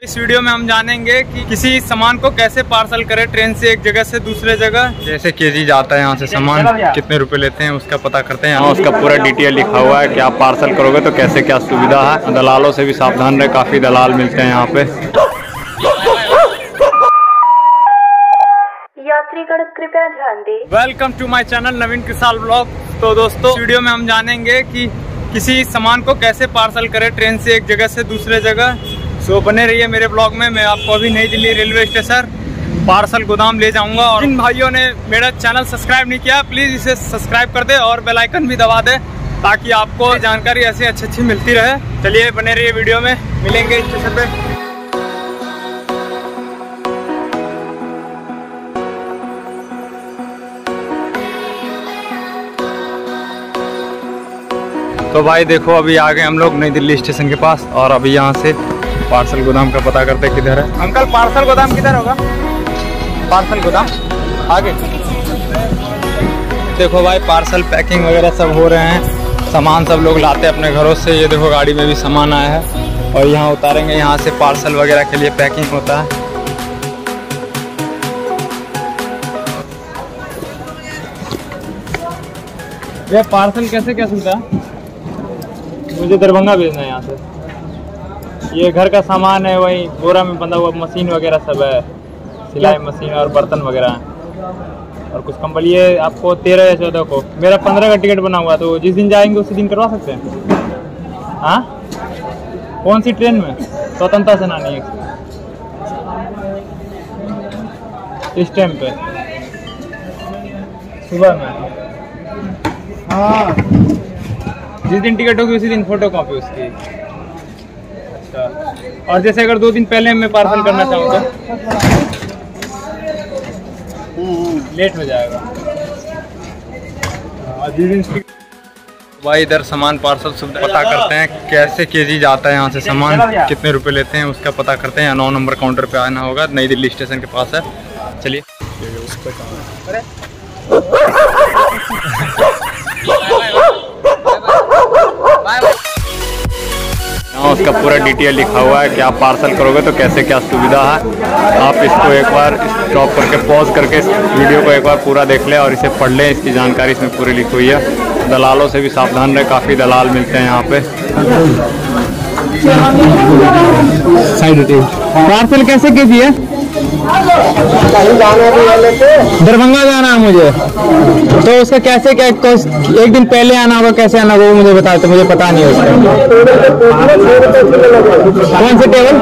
इस वीडियो में हम जानेंगे कि किसी सामान को कैसे पार्सल करें ट्रेन से एक जगह से दूसरे जगह। जैसे केजी जाता है यहाँ से सामान, कितने रुपए लेते हैं उसका पता करते हैं। उसका पूरा डिटेल लिखा हुआ है कि आप पार्सल करोगे तो कैसे क्या सुविधा है। दलालों से भी सावधान रहे, काफ़ी दलाल मिलते हैं यहाँ पे। यात्रीगण कृपया ध्यान दें। Welcome to my channel Naveen किसाल ब्लॉग। तो दोस्तों, वीडियो में हम जानेंगे कि किसी सामान को कैसे पार्सल करें ट्रेन से एक जगह से दूसरे जगह। सो बने रहिए मेरे ब्लॉग में। मैं आपको अभी नई दिल्ली रेलवे स्टेशन पार्सल गोदाम ले जाऊंगा। और जिन भाइयों ने मेरा चैनल सब्सक्राइब नहीं किया, प्लीज़ इसे सब्सक्राइब कर दे और बेल आइकन भी दबा दे, ताकि आपको जानकारी ऐसी अच्छी मिलती रहे। चलिए बने रहिए वीडियो में, मिलेंगे स्टेशन पे। तो भाई देखो, अभी आ गए हम लोग नई दिल्ली स्टेशन के पास और अभी यहाँ से पार्सल गोदाम का पता करते किधर है। अंकल, पार्सल गोदाम किधर होगा? पार्सल गोदाम आगे। देखो भाई, पार्सल पैकिंग वगैरह सब हो रहे हैं। सामान सब लोग लाते हैं अपने घरों से। ये देखो, गाड़ी में भी सामान आया है और यहाँ उतारेंगे। यहाँ से पार्सल वगैरह के लिए पैकिंग होता है। ये पार्सल कैसे क्या सुनता है? मुझे दरभंगा भेजना है यहाँ से। ये घर का सामान है, वही बोरा में बंधा हुआ मशीन वगैरह सब है, सिलाई मशीन और बर्तन वगैरह है। और कुछ कंपनी ये आपको 13 या 14 को, मेरा 15 का टिकट बना हुआ, तो जिस दिन जाएंगे उसी दिन करवा सकते हैं। हाँ, कौन सी ट्रेन में? स्वतंत्रता सेनानी इस टाइम पे सुबह में। हाँ, जिस दिन टिकट होगी उसी दिन फोटो कॉपी उसकी। अच्छा, और जैसे अगर 2 दिन पहले मैं पार्सल करना चाहूँ तो लेट हो जाएगा। और जिस दिन भाई इधर सामान पार्सल सुविधा पता करते हैं कैसे केजी जाता है यहाँ से सामान, कितने रुपए लेते हैं उसका पता करते हैं। 9 नंबर काउंटर पे आना होगा, नई दिल्ली स्टेशन के पास है। चलिए उसका पूरा डिटेल लिखा हुआ है कि आप पार्सल करोगे तो कैसे क्या सुविधा है। आप इसको एक बार स्टॉप करके पॉज करके इस वीडियो को एक बार पूरा देख लें और इसे पढ़ लें। इसकी जानकारी इसमें पूरी लिखी हुई है। दलालों से भी सावधान रहे, काफ़ी दलाल मिलते हैं यहाँ पे। पार्सल कैसे केजी है? दरभंगा जाना है मुझे, तो उसका कैसे क्या एक दिन पहले आना होगा, कैसे आना होगा वो मुझे बता दो, मुझे पता नहीं है उसका। कौन से टेबल?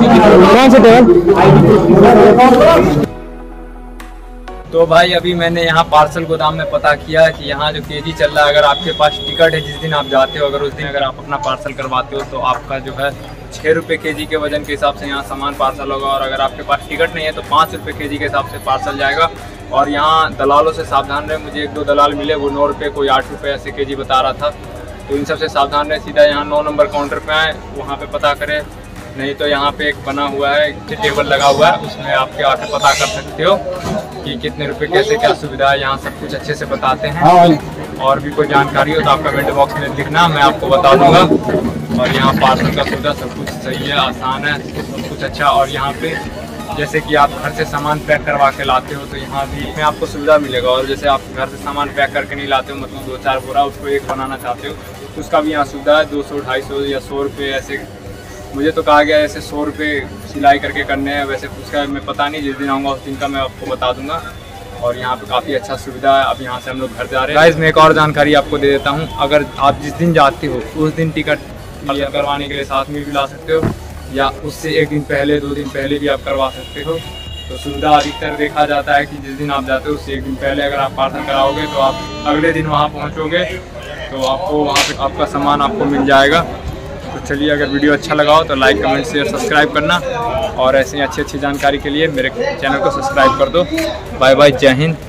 तो भाई अभी मैंने यहाँ पार्सल गोदाम में पता किया कि यहाँ जो केजी चल रहा है, अगर आपके पास टिकट है जिस दिन आप जाते हो, अगर उस दिन अगर आप अपना पार्सल करवाते हो तो आपका जो है 6 रुपये केजी के वजन के हिसाब से यहाँ सामान पार्सल होगा। और अगर आपके पास टिकट नहीं है तो 5 रुपये केजी के हिसाब से पार्सल जाएगा। और यहाँ दलालों से सावधान रहे। मुझे 1-2 दलाल मिले, वो 9 रुपये कोई 8 रुपये ऐसे केजी बता रहा था। तो इन सब से सावधान रहे। सीधा यहाँ 9 नंबर काउंटर पे आए, वहाँ पे पता करें। नहीं तो यहाँ पे एक बना हुआ है, टेबल लगा हुआ है, उसमें आपके आके पता कर सकते हो कि कितने रुपए कैसे क्या सुविधा है। यहाँ सब कुछ अच्छे से बताते हैं। और भी कोई जानकारी हो तो आप कमेंट बॉक्स में लिखना, मैं आपको बता दूंगा। और यहाँ पार्सल का सुविधा सब कुछ सही है, आसान है, सब कुछ अच्छा। और यहाँ पे जैसे कि आप घर से सामान पैक करवा के लाते हो तो यहाँ भी में आपको सुविधा मिलेगा। और जैसे आप घर से सामान पैक करके नहीं लाते हो, मतलब 2-4 बोरा उसको एक बनाना चाहते हो, तो उसका भी यहाँ सुविधा है। 200, 250 या 100 रुपये ऐसे मुझे तो कहा गया है। ऐसे 100 रुपये सिलाई करके करने हैं, वैसे उसका मैं पता नहीं, जिस दिन आऊँगा उस दिन का मैं आपको बता दूंगा। और यहाँ पे काफ़ी अच्छा सुविधा है। अब यहाँ से हम लोग घर जा रहे हैं। गाइस, मैं एक और जानकारी आपको दे देता हूँ। अगर आप जिस दिन जाते हो उस दिन टिकट करवाने के लिए साथ में भी ला सकते हो, या उससे 1 दिन पहले 2 दिन पहले भी आप करवा सकते हो। तो सुविधा अधिकतर देखा जाता है कि जिस दिन आप जाते हो उससे 1 दिन पहले अगर आप पार्सल कराओगे तो आप अगले दिन वहाँ पहुँचोगे तो आपको वहाँ पर आपका सामान आपको मिल जाएगा। तो चलिए, अगर वीडियो अच्छा लगा हो तो लाइक, कमेंट, शेयर, सब्सक्राइब करना। और ऐसी अच्छी जानकारी के लिए मेरे चैनल को सब्सक्राइब कर दो। बाय बाय, जय हिंद।